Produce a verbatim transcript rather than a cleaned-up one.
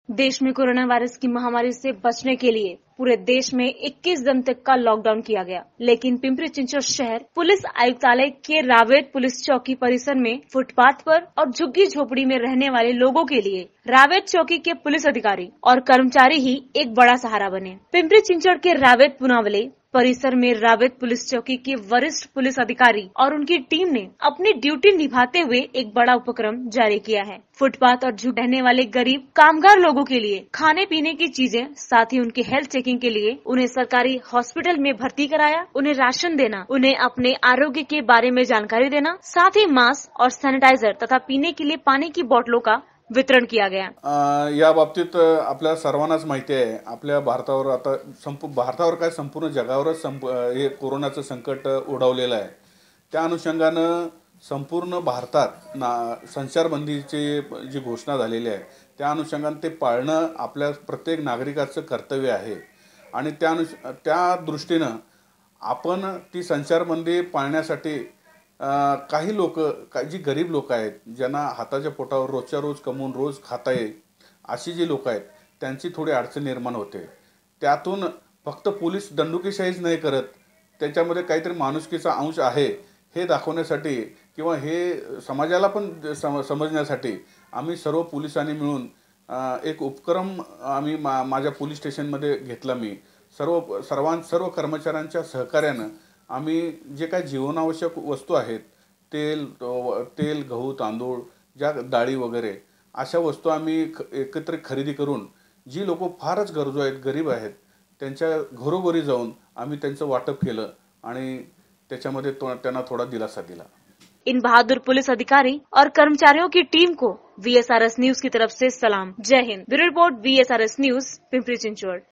देश में corona virus की महामारी से बचने के लिए पूरे देश में इक्कीस दिन तक का लॉकडाउन किया गया, लेकिन पिंपरी चिंचवड शहर पुलिस आयुक्तालय के रावेत पुलिस चौकी परिसर में फुटपाथ पर और झुग्गी झोपड़ी में रहने वाले लोगों के लिए रावेत चौकी के पुलिस अधिकारी और कर्मचारी ही एक बड़ा सहारा बने। पिंपरी चिंचवड के रावेत पुनावले परिसर में रावेत पुलिस चौकी के वरिष्ठ पुलिस अधिकारी और उनकी टीम ने अपनी ड्यूटी निभाते हुए एक बड़ा उपक्रम जारी किया है। फुटपाथ और झुग्गी रहने वाले गरीब कामगार लोगों के लिए खाने पीने की चीजें, साथ ही उनके हेल्थ चेकिंग के लिए उन्हें सरकारी हॉस्पिटल में भर्ती कराया, उन्हें राशन देना, उन्हें अपने आरोग्य के बारे में जानकारी देना, साथ ही मास्क और सैनिटाइजर तथा पीने के लिए पानी की बोतलों का वितरण किया गया। या बाबतीत आपल्या सर्वांनाच माहिती आहे, आपल्या भारतावर आता संपूर्ण भारतावर काय संपूर्ण जगावरच हे कोरोनाचं संकट ओढवलेलं आहे। त्या अनुषंगानं संपूर्ण भारतात ना संचारबंदीची जी घोषणा झालेली आहे त्या अनुषंगाने ते पाळणं आपल्या प्रत्येक नागरिकाचं कर्तव्य आहे आणि त्या त्या दृष्टीनं आपण ती संचारबंदी पाळण्यासाठी काही लोक जी गरीब लोक आहेत, ज्यांना हाताच्या पोटावर रोजच्या रोज कमवून रोज खाता येईल अशी जी लोक आहेत त्यांची थोडी अडचण निर्माण होते। त्यातून फक्त पोलीस दंडुकीशाहीच नाही करत, त्याच्यामध्ये काहीतरी माणुसकीचा अंश आहे हे दाखवण्यासाठी किंवा हे समाजाला पण समजण्यासाठी आम्ही सर्व पोलिसांनी मिळून एक उपक्रम आम्ही माझ्या पोलीस स्टेशनमध्ये घेतला। मी सर्व सर्वां सर्व कर्मचाऱ्यांच्या सहकार्याने आम्ही जे काही जीवनावश्यक वस्तू आहेत, तेल तेल गहू तांदूळ, ज्या डाळी वगैरे अशा वस्तू आम्ही एकत्र खरेदी करून जी लोक फारच गरजू आहेत, गरीब आहेत, त्यांच्या घरोघरी जाऊन आम्ही त्यांचं वाटप केलं आणि त्याच्यामध्ये त्यांना थोडा दिलासा दिला। इन बहादुर पुलिस अधिकारी और कर्मचारियों की टीम को V S R S news की तरफ से सलाम। जय हिंद। Bureau report V S R S news, Pimpri Chinchwad.